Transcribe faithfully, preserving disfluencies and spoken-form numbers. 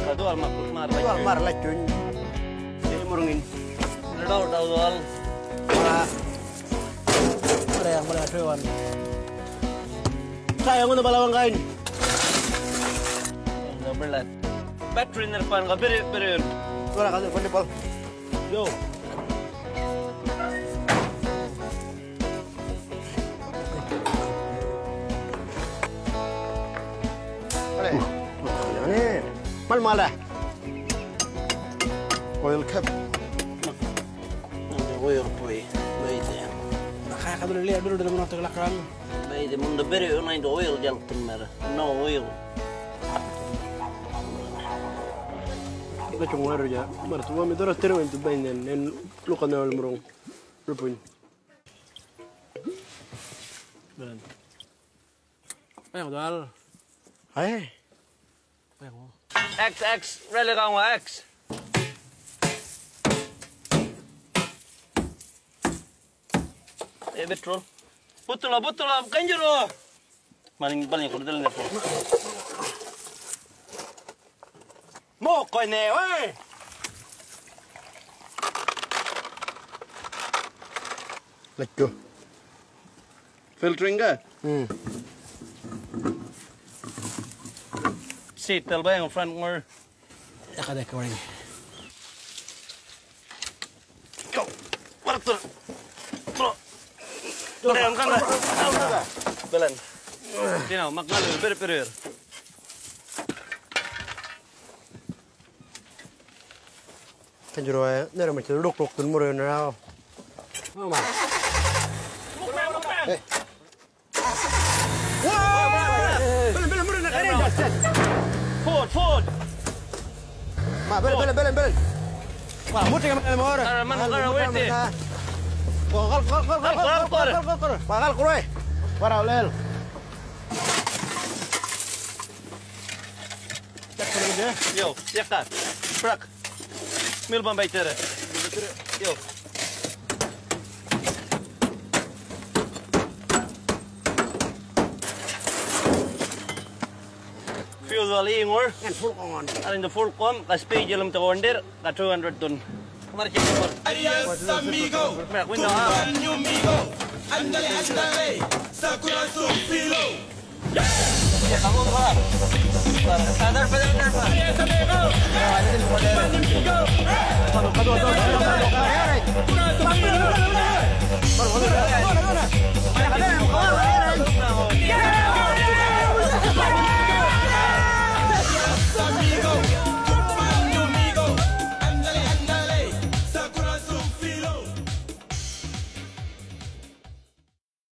Dual mak mar. Dual mar lah cuy. Ini murungin. Dau dau dual. Mara. Ada yang boleh tuan. Saya yang mana balawang kain. Dah berlat. Battery nerpan ka beri beri. Suara kasih pandai pal. Yo. Ada. Ini mal malah. Oil cap. Oil boy. Baik. Nakaya ka dulu lihat dulu dalam menonton kelakran. Baik, mun beri una indo oil jaltin mer. No oil. Ito yung waro ya. Barat mo may doras tiro into bain en en lukan na almurong. Rupun. Ben. Ayang dal. Ay. Ayang. X X rally kang wa X. Eh betul. Betul lah betul lah kanjuro. Maling paling ko dal na po. Mo ko ne oi. Let's go. Filtering ka? Hmm. Seat tal ba yung front more. Yakada ka rin. Go. Warak to. Bro. Doon kan na. Belan. Tinaw maknalo ber ber. Kanjuro ay nero macam luk luk tun muro na raw. Mama. Eh. Belen belen muro na kare. Ford Ford. Ma belen belen belen belen. Wah, muti ka man mo ora. Ara man ka wete. Kal kal kal kal kal kal kal kal. Bakal kuroy. Para ulel. Cek ko dia. Yo, siapa? Prak. Mil bang baik cara. Yo. Fuel wali ingor. Kan full on. Ada the full com. Kasih jalan tu under. Ka two hundred ton. Kemana cek ingor? Alias amigo. Merak window ah. amigo. Andale andale. Sakura su filo. Kamu apa? Sadar pada benar. Alias amigo. Amigo. Kado kado kado.